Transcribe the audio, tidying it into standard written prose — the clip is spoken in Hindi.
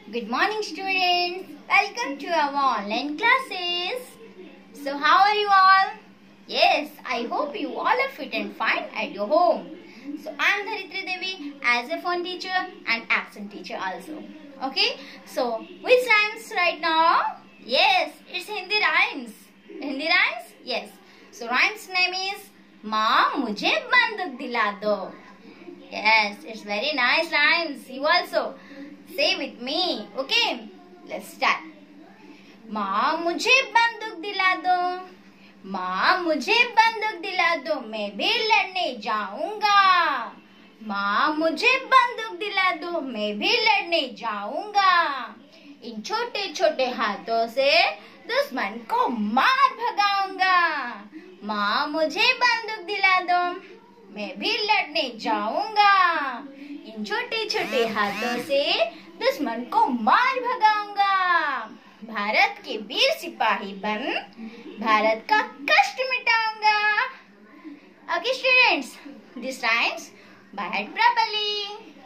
Good morning, students. Welcome to our online classes. So, how are you all? Yes, I hope you all are fit and fine at your home. So, I am Dharitri Devi as a phone teacher and accent teacher also. Okay, so which rhymes right now? Yes, it's Hindi rhymes. Hindi rhymes? Yes. So, rhymes name is माँ मुझे बंदूक दिला दो. Yes, it's very nice rhymes. You also say with me. Okay, let's start. माँ मुझे बंदूक दिला दो, माँ मुझे बंदूक दिला दो, मैं भी लड़ने जाऊंगा. माँ मुझे बंदूक दिला दो, मैं भी लड़ने जाऊंगा. इन छोटे छोटे हाथों से दुश्मन को मार भगाऊंगा. माँ मुझे बंदूक दिला दो, मैं भी लड़ने जाऊंगा. इन छोटे छोटे हाथों से दुश्मन को मार भगाऊंगा. भारत के वीर सिपाही बन भारत का कष्ट मिटाऊंगा. Okay students, this rhymes by head properly.